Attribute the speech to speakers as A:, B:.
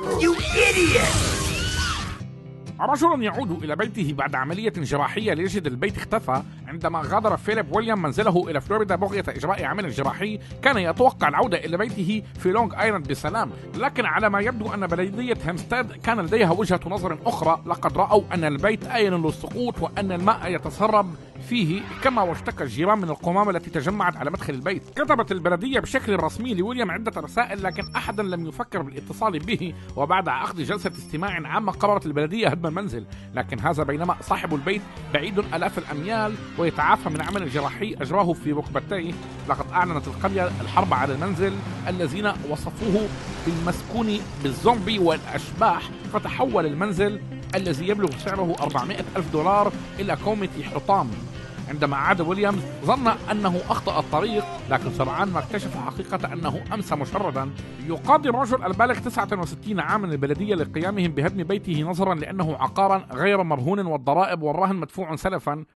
A: You idiot!
B: رجل يعود إلى بيته بعد عملية جراحية ليجد البيت اختفى. عندما غادر فيليب ويليام منزله إلى فلوريدا بغية إجراء عمل جراحي، كان يتوقع العودة إلى بيته في لونغ آيلاند بسلام، لكن على ما يبدو أن بلدية هامستاد كان لديها وجهة نظر أخرى. لقد رأوا أن البيت آيل للسقوط وأن الماء يتسرب فيه، كما واشتكى الجيران من القمامة التي تجمعت على مدخل البيت. كتبت البلدية بشكل رسمي لويليام عدة رسائل، لكن أحدا لم يفكر بالاتصال به، وبعد عقد جلسة استماع عامة قررت البلدية هدم المنزل. لكن هذا بينما صاحب البيت بعيد آلاف الأميال ويتعافى من عمل جراحي أجراه في ركبتيه. لقد أعلنت القرية الحرب على المنزل الذين وصفوه بالمسكون بالزومبي والأشباح، فتحول المنزل الذي يبلغ سعره $400,000 إلى كومة حطام. عندما عاد ويليامز ظن أنه أخطأ الطريق، لكن سرعان ما اكتشف حقيقة أنه أمس مشردا. يقاضي الرجل البالغ 69 عاما البلدية لقيامهم بهدم بيته نظرا لأنه عقارا غير مرهون والضرائب والرهن مدفوع سلفا.